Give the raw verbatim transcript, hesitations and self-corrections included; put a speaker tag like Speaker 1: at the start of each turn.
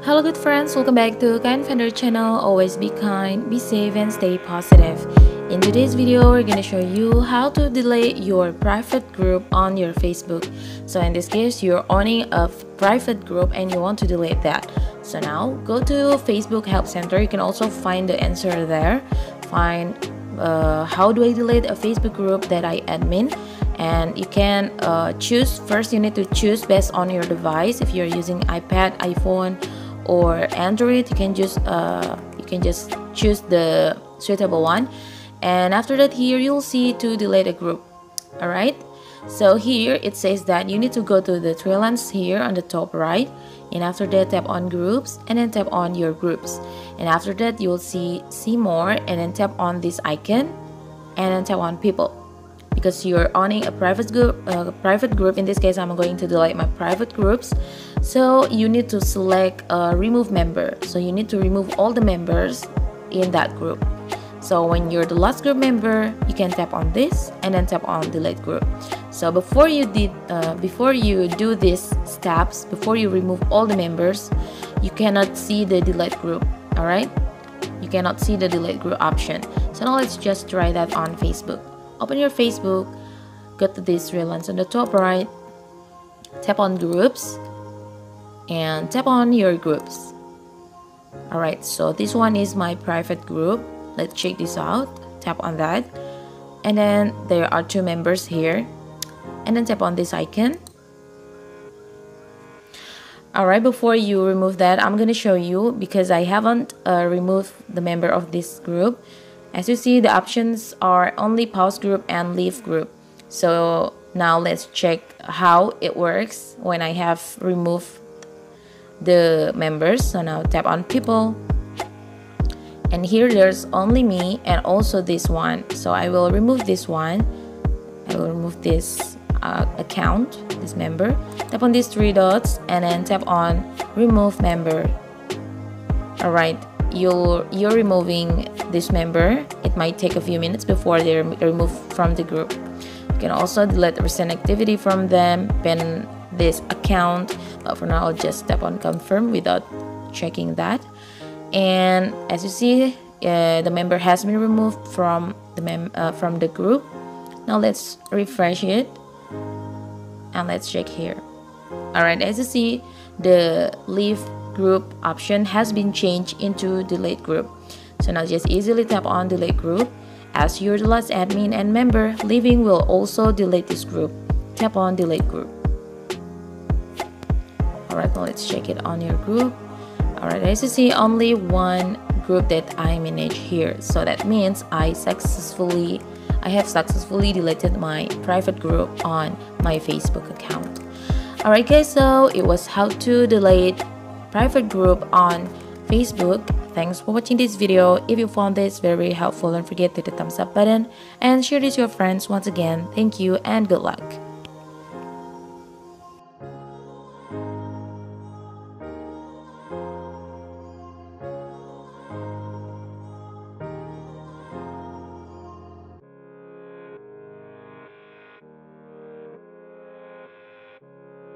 Speaker 1: Hello good friends, welcome back to Kind Finder channel. Always be kind, be safe and stay positive. In today's video, we're gonna show you how to delete your private group on your Facebook. So in this case, you're owning a private group and you want to delete that. So now go to Facebook Help Center. You can also find the answer there. Find uh, how do I delete a Facebook group that I admin. And you can uh, choose. First you need to choose based on your device. If you're using iPad, iPhone or Android, you can just uh, you can just choose the suitable one, and after that here you'll see to delete a group. Alright, so here it says that you need to go to the three lines here on the top right, and after that tap on groups and then tap on your groups, and after that you'll see see more and then tap on this icon and then tap on people. Because you're owning a private group, uh, private group. In this case, I'm going to delete my private groups. So you need to select uh, remove member. So you need to remove all the members in that group. So when you're the last group member, you can tap on this and then tap on delete group. So before you did, uh, before you do these steps, before you remove all the members, you cannot see the delete group. All right, you cannot see the delete group option. So now let's just try that on Facebook. Open your Facebook, go to this three lines on the top right, tap on groups and tap on your groups. Alright, so this one is my private group. Let's check this out. Tap on that, and then there are two members here, and then tap on this icon. Alright, before you remove that, I'm gonna show you, because I haven't uh, removed the member of this group. As you see, the options are only pause group and leave group. So now let's check how it works when I have removed the members. So now tap on people, and here there's only me and also this one. So I will remove this one. I will remove this uh, account, this member. Tap on these three dots and then tap on remove member. Alright, you're you're removing this member. It might take a few minutes before they're removed from the group. You can also delete recent activity from them, ban this account, but for now I'll just tap on confirm without checking that. And as you see, uh, the member has been removed from the mem uh, from the group. Now let's refresh it and let's check here. Alright, as you see, the leave group option has been changed into delete group. So now just easily tap on delete group. As you're the last admin and member, leaving will also delete this group. Tap on delete group. Alright, now let's check it on your group. Alright, as you see, only one group that I manage here. So that means I successfully I have successfully deleted my private group on my Facebook account. Alright guys, so it was how to delete private group on Facebook. Thanks for watching this video. If you found this very helpful, don't forget to hit the thumbs up button and share this with your friends. Once again, thank you and good luck.